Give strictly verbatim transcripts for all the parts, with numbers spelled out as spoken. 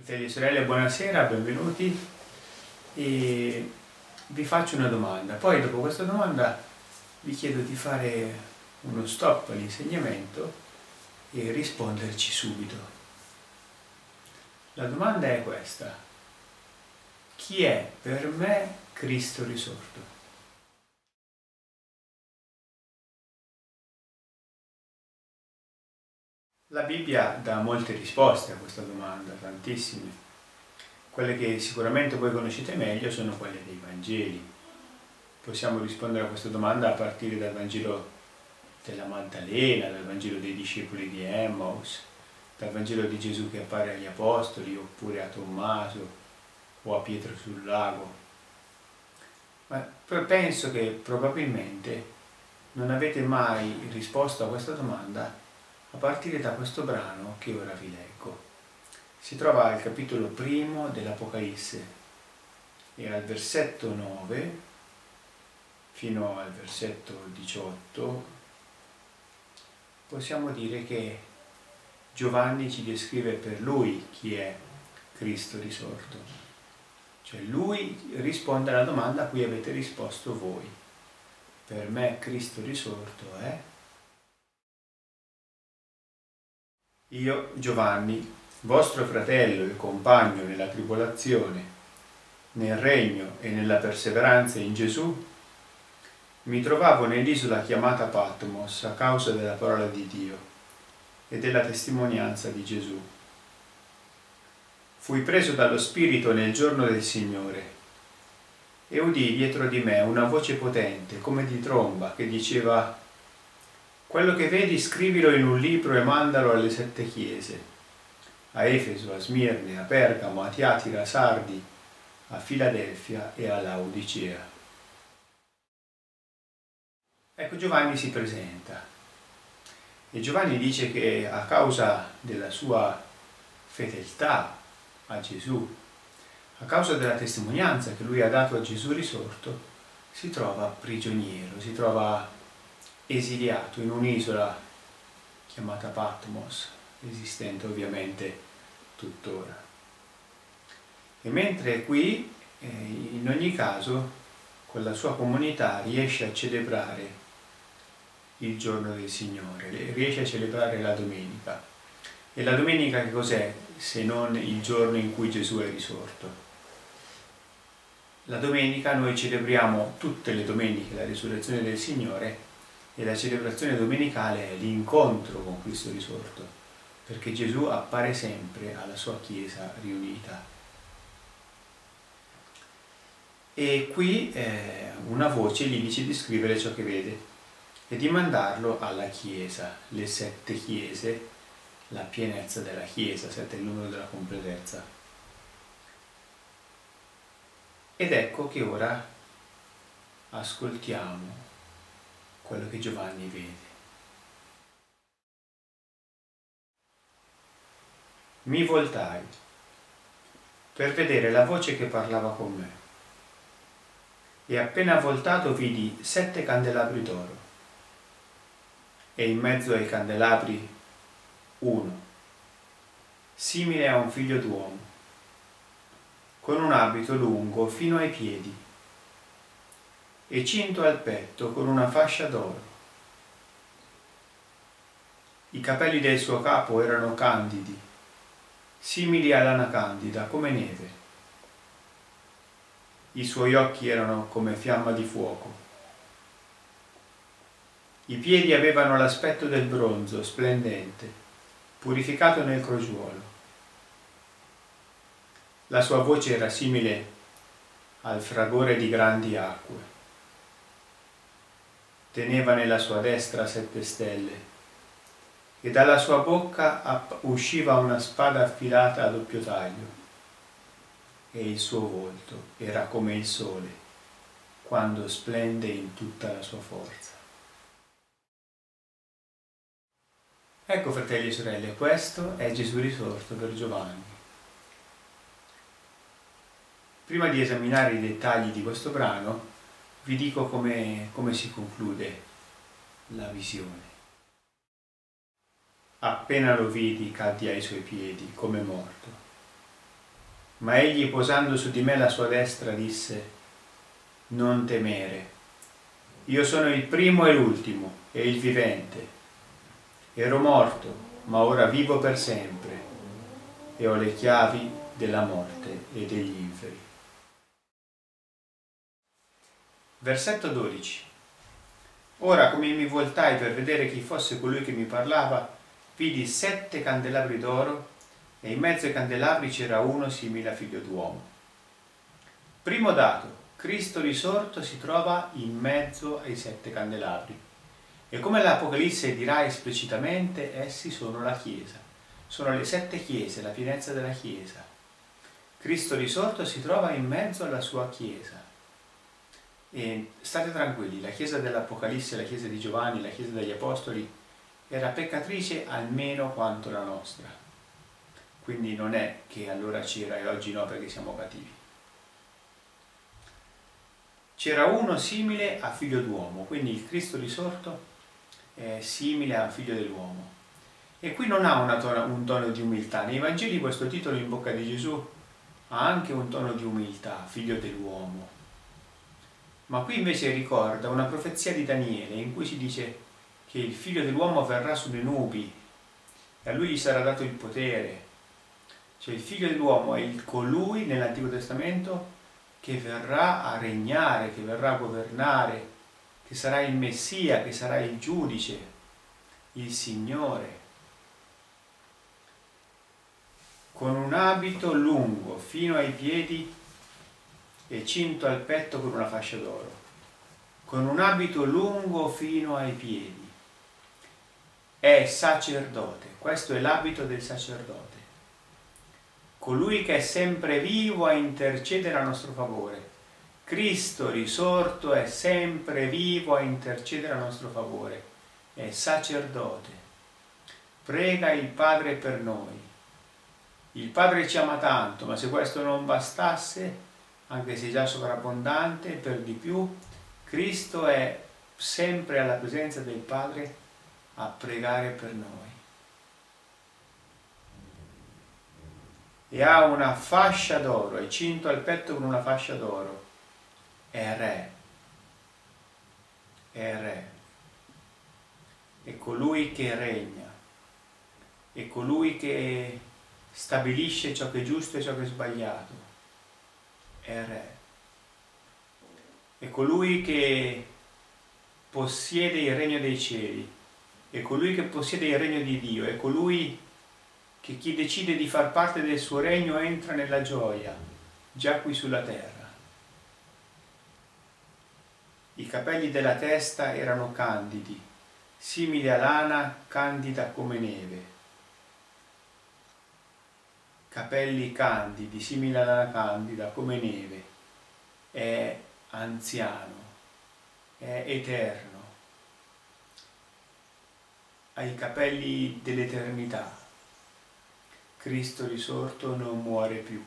Fratelli e sorelle, buonasera, benvenuti e vi faccio una domanda. Poi dopo questa domanda vi chiedo di fare uno stop all'insegnamento e risponderci subito. La domanda è questa: chi è per me Cristo risorto? La Bibbia dà molte risposte a questa domanda, tantissime. Quelle che sicuramente voi conoscete meglio sono quelle dei Vangeli. Possiamo rispondere a questa domanda a partire dal Vangelo della Maddalena, dal Vangelo dei discepoli di Emmaus, dal Vangelo di Gesù che appare agli Apostoli, oppure a Tommaso o a Pietro sul lago. Ma penso che probabilmente non avete mai risposto a questa domanda a partire da questo brano che ora vi leggo. Si trova al capitolo primo dell'Apocalisse e al versetto nove fino al versetto diciotto possiamo dire che Giovanni ci descrive per lui chi è Cristo risorto. Cioè lui risponde alla domanda a cui avete risposto voi. Per me Cristo risorto è... Io, Giovanni, vostro fratello e compagno nella tribolazione, nel regno e nella perseveranza in Gesù, mi trovavo nell'isola chiamata Patmos a causa della parola di Dio e della testimonianza di Gesù. Fui preso dallo Spirito nel giorno del Signore e udii dietro di me una voce potente, come di tromba, che diceva: quello che vedi scrivilo in un libro e mandalo alle sette chiese, a Efeso, a Smirne, a Pergamo, a Tiatira, a Sardi, a Filadelfia e a Laodicea. Ecco, Giovanni si presenta e Giovanni dice che a causa della sua fedeltà a Gesù, a causa della testimonianza che lui ha dato a Gesù risorto, si trova prigioniero, si trova esiliato in un'isola chiamata Patmos, esistente ovviamente tuttora. E mentre qui, eh, in ogni caso, con la sua comunità riesce a celebrare il giorno del Signore, riesce a celebrare la domenica. E la domenica che cos'è se non il giorno in cui Gesù è risorto? La domenica noi celebriamo tutte le domeniche la risurrezione del Signore, e la celebrazione domenicale è l'incontro con Cristo risorto, perché Gesù appare sempre alla sua Chiesa riunita. E qui eh, una voce gli dice di scrivere ciò che vede e di mandarlo alla Chiesa, le sette Chiese, la pienezza della Chiesa, sette è il numero della completezza. Ed ecco che ora ascoltiamo quello che Giovanni vede. Mi voltai per vedere la voce che parlava con me e appena voltato vidi sette candelabri d'oro e in mezzo ai candelabri uno, simile a un figlio d'uomo, con un abito lungo fino ai piedi e cinto al petto con una fascia d'oro. I capelli del suo capo erano candidi, simili a lana candida, come neve. I suoi occhi erano come fiamma di fuoco. I piedi avevano l'aspetto del bronzo splendente, purificato nel crogiuolo. La sua voce era simile al fragore di grandi acque. Teneva nella sua destra sette stelle e dalla sua bocca usciva una spada affilata a doppio taglio e il suo volto era come il sole quando splende in tutta la sua forza. Ecco, fratelli e sorelle, questo è Gesù risorto per Giovanni. Prima di esaminare i dettagli di questo brano vi dico come, come si conclude la visione. Appena lo vidi caddi ai suoi piedi come morto. Ma egli, posando su di me la sua destra, disse: non temere, io sono il primo e l'ultimo e il vivente. Ero morto, ma ora vivo per sempre e ho le chiavi della morte e degli inferi. Versetto dodici. Ora, come mi voltai per vedere chi fosse colui che mi parlava, vidi sette candelabri d'oro e in mezzo ai candelabri c'era uno simile a figlio d'uomo. Primo dato: Cristo risorto si trova in mezzo ai sette candelabri. E come l'Apocalisse dirà esplicitamente, essi sono la Chiesa. Sono le sette chiese, la pienezza della Chiesa. Cristo risorto si trova in mezzo alla sua Chiesa. E state tranquilli, la Chiesa dell'Apocalisse, la Chiesa di Giovanni, la Chiesa degli Apostoli era peccatrice almeno quanto la nostra. Quindi non è che allora c'era e oggi no perché siamo cattivi. C'era uno simile a figlio d'uomo, quindi il Cristo risorto è simile a figlio dell'uomo. E qui non ha una tono, un tono di umiltà. Nei Vangeli questo titolo in bocca di Gesù ha anche un tono di umiltà, figlio dell'uomo. Ma qui invece ricorda una profezia di Daniele in cui si dice che il figlio dell'uomo verrà sulle nubi e a lui gli sarà dato il potere. Cioè il figlio dell'uomo è il colui nell'Antico Testamento che verrà a regnare, che verrà a governare, che sarà il Messia, che sarà il giudice, il Signore. Con un abito lungo fino ai piedi e cinto al petto con una fascia d'oro. Con un abito lungo fino ai piedi. È sacerdote, questo è l'abito del sacerdote. Colui che è sempre vivo a intercedere a nostro favore. Cristo risorto è sempre vivo a intercedere a nostro favore. È sacerdote. Prega il Padre per noi. Il Padre ci ama tanto, ma se questo non bastasse, anche se già sovrabbondante, per di più, Cristo è sempre alla presenza del Padre a pregare per noi. E ha una fascia d'oro, è cinto al petto con una fascia d'oro. È re. È re. È colui che regna. È colui che stabilisce ciò che è giusto e ciò che è sbagliato. È re. È colui che possiede il regno dei cieli. È colui che possiede il regno di Dio. È colui che chi decide di far parte del suo regno entra nella gioia, già qui sulla terra. I capelli della testa erano candidi, simili a lana candida come neve. Capelli candidi, simili a lana candida come neve. È anziano, è eterno. Ha i capelli dell'eternità. Cristo risorto non muore più.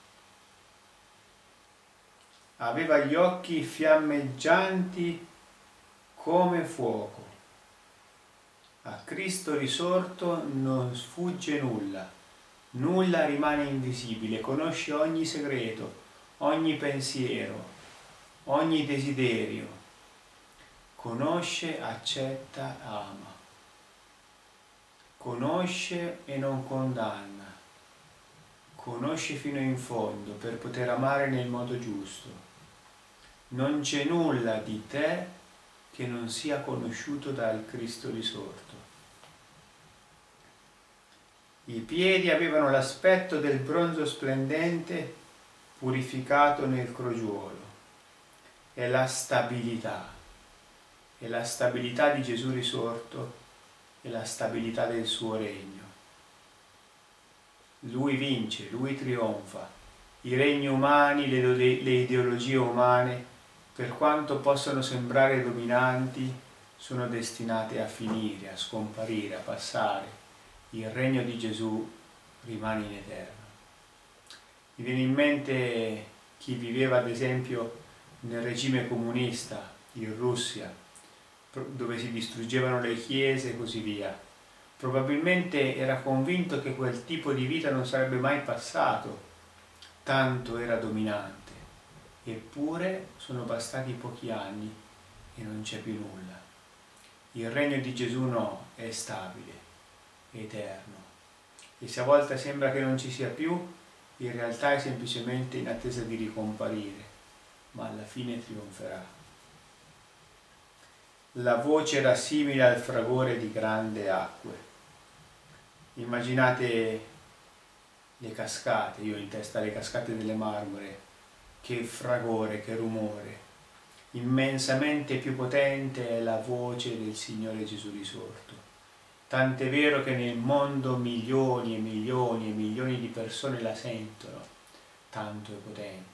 Aveva gli occhi fiammeggianti come fuoco. A Cristo risorto non sfugge nulla, nulla rimane invisibile, conosce ogni segreto, ogni pensiero, ogni desiderio. Conosce, accetta, ama. Conosce e non condanna. Conosce fino in fondo per poter amare nel modo giusto. Non c'è nulla di te che non sia conosciuto dal Cristo risorto. I piedi avevano l'aspetto del bronzo splendente purificato nel crogiuolo. È la stabilità, è la stabilità di Gesù risorto e la stabilità del suo regno. Lui vince, lui trionfa. I regni umani, le, le ideologie umane, per quanto possano sembrare dominanti, sono destinate a finire, a scomparire, a passare. Il regno di Gesù rimane in eterno. Mi viene in mente chi viveva ad esempio nel regime comunista in Russia, dove si distruggevano le chiese e così via. Probabilmente era convinto che quel tipo di vita non sarebbe mai passato, tanto era dominante, eppure sono bastati pochi anni e non c'è più nulla. Il regno di Gesù no, è stabile, è eterno, e se a volte sembra che non ci sia più, in realtà è semplicemente in attesa di ricomparire, ma alla fine trionferà. La voce era simile al fragore di grandi acque. Immaginate le cascate, io ho in testa le cascate delle Marmore, che fragore, che rumore. Immensamente più potente è la voce del Signore Gesù risorto. Tant'è vero che nel mondo milioni e milioni e milioni di persone la sentono, tanto è potente.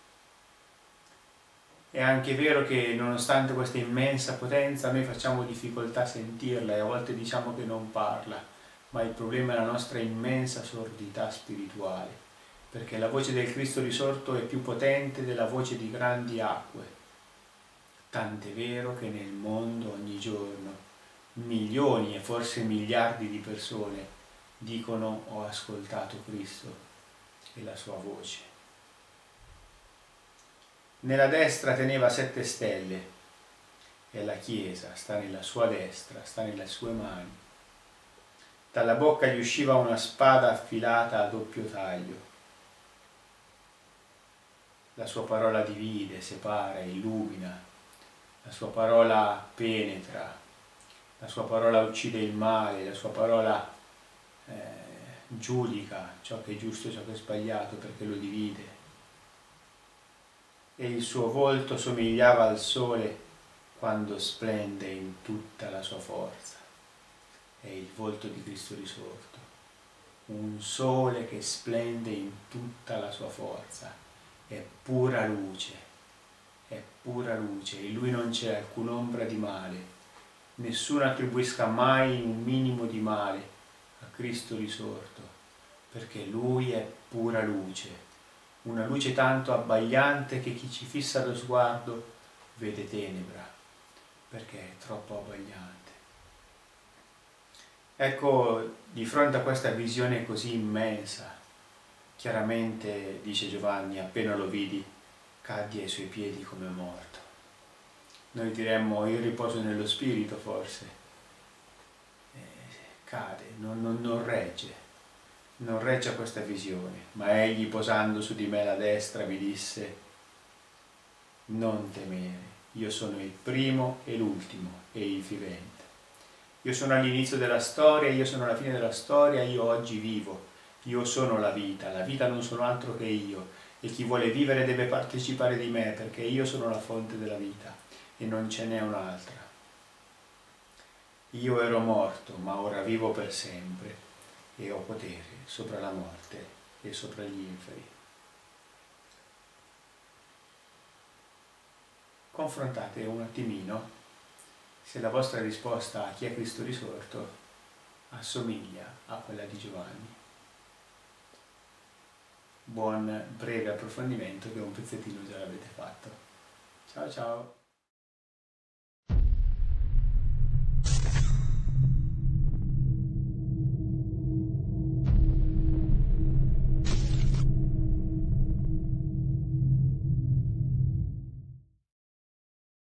È anche vero che nonostante questa immensa potenza noi facciamo difficoltà a sentirla e a volte diciamo che non parla, ma il problema è la nostra immensa sordità spirituale, perché la voce del Cristo risorto è più potente della voce di grandi acque. Tant'è vero che nel mondo ogni giorno milioni e forse miliardi di persone dicono: ho ascoltato Cristo e la sua voce. Nella destra teneva sette stelle e la Chiesa sta nella sua destra, sta nelle sue mani. Dalla bocca gli usciva una spada affilata a doppio taglio. La sua parola divide, separa, illumina. La sua parola penetra. La sua parola uccide il male. La sua parola eh, giudica ciò che è giusto e ciò che è sbagliato, perché lo divide. E il suo volto somigliava al sole quando splende in tutta la sua forza. È il volto di Cristo risorto, un sole che splende in tutta la sua forza, è pura luce, è pura luce, in lui non c'è alcun'ombra di male, nessuno attribuisca mai un minimo di male a Cristo risorto, perché lui è pura luce. Una luce tanto abbagliante che chi ci fissa lo sguardo vede tenebra, perché è troppo abbagliante. Ecco, di fronte a questa visione così immensa, chiaramente, dice Giovanni, appena lo vidi, caddi ai suoi piedi come morto. Noi diremmo il riposo nello spirito, forse. Eh, cade, non, non, non regge. Non regge a questa visione, ma egli, posando su di me la destra, mi disse: non temere, io sono il primo e l'ultimo e il vivente. Io sono all'inizio della storia, io sono alla fine della storia, io oggi vivo, io sono la vita, la vita non sono altro che io, e chi vuole vivere deve partecipare di me, perché io sono la fonte della vita e non ce n'è un'altra. Io ero morto, ma ora vivo per sempre e ho potere sopra la morte e sopra gli inferi. Confrontate un attimino se la vostra risposta a chi è Cristo risorto assomiglia a quella di Giovanni. Buon breve approfondimento, che un pezzettino già l'avete fatto. Ciao ciao!